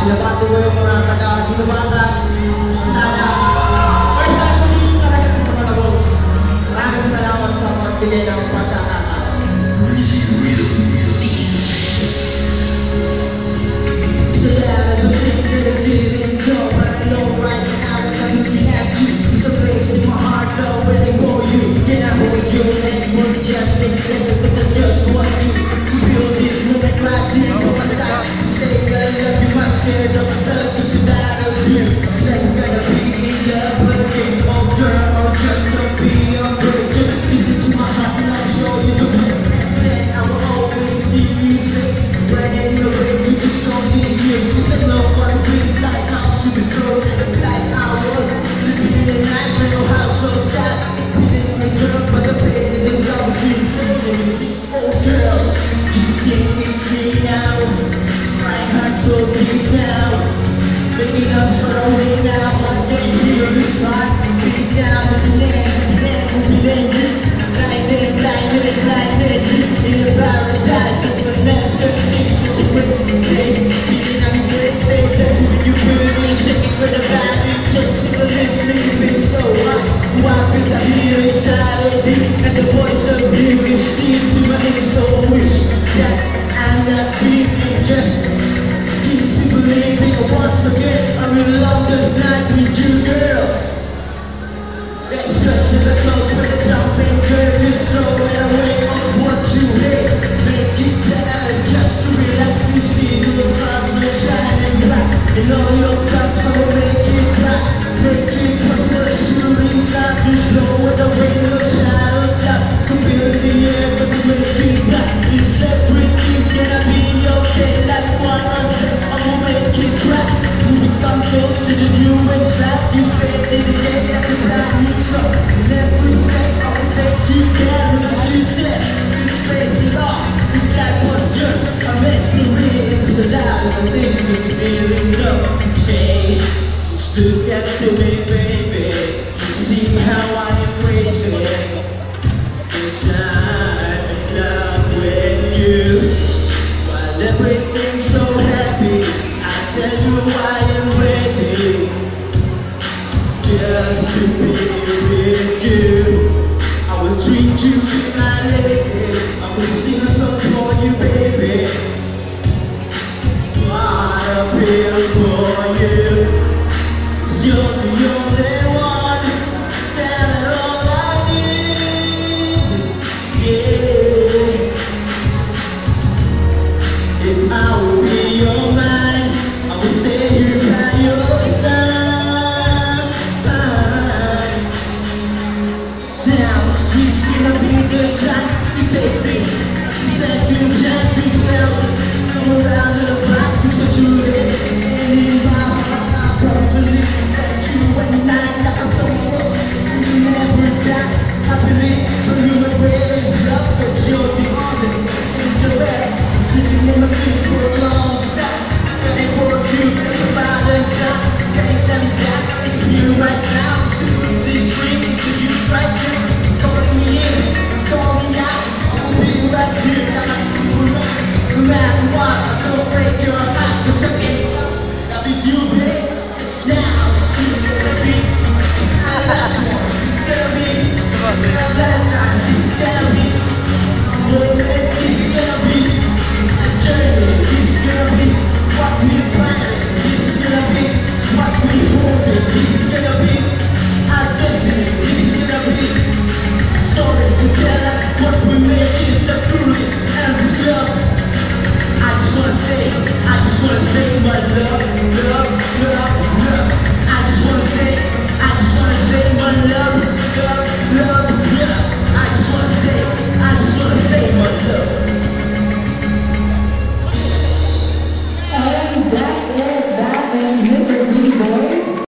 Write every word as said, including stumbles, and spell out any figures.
binabati ko yung mga taga-Ginubatan. Sana, first time ko dito talaga sa Malabog. Maraming salamat sa pagbigay ng pagkakataon. So yeah, I don't think that I didn't go, but I know right now that I'm looking at you. There's a place in my heart though waiting for you. Yeah, I hold you and we're just sitting there because I just want you to build this moment right here on my side. You say that I love you, I'm scared of myself, cause you're not of you. Like we're gonna be in love again. Oh girl, oh just don't be a bird. Just listen to my heart and I'll show you the way. And then I will always keep you safe. Running away to just don't be you. Since I know what it feels like how to be broken. Like I was living in a nightmare house so sad. Feeling my girl, but the pain in this love is insane. Oh girl, you think it's me now. My heart so deep now. Making up for a way now. One day here this heart. Beat down in the neck, neck will be ended. Blinded, blinded, blinded. In a paradise of the next thirteen. So the great day. Feeling I'm great, say that to me you really shaking for the bad intention. The lips sleeping so hot. Why could I hear inside of me? And the voice of beauty seem to my ears. So I wish that I'm not dreaming. Just keep to believing once again. I will love does not be you, girl. That stretch in the toes with a jumping curve. Just throw it away on what you hate. Make it better just to relax. You see the stars are shining black. In all your cups I will make it black. Make it cause the shooting star. Just blow it away with a shadow cloud. So build the air but to make it black. It's everything's gonna be okay. Like what I said, I will make it crack. You come close to the new and slap. You stay in the day at the brand new stuff. In every step I will take you there with a two step. You space it off. This life was just a mystery. It's a lot of the things you feeling up. Hey, just look at to me, baby. You see how I embrace it. Cause I'm in love with you. While everything's so happy, I tell you I am ready just to be with you. I will treat you my lady. I will sing a song for you, baby. What a feel for you. 'Cause you're the only one that all I need. Yeah. If I will be your man, I will stay here by your side. Now, this gonna be the time you take this. She said good time to smell it. Come around the block, it's a true day. And in my heart, I probably that you and I like a soul. You never die, I believe. But you were greatest love, cause you're the only in the world. Living in my dreams for a long time. Ready for a few, never by the time. Thanks and God, I'm here right now. It's the good this dream to you right now. Calling me in, call me out. I will be right here, like I screw around. No matter what, I don't break your heart. Cause I can't stop, I'll be you, babe. It's now, it's gonna be our last one. It's gonna be our last time. This is gonna be a moment. This is gonna be a journey. This is gonna be what we planning. This is gonna be what we hoping. This is gonna be our destiny. This is gonna be a story to tell us what we make is a truly endless love. I just wanna say, I just wanna say my love, love, love.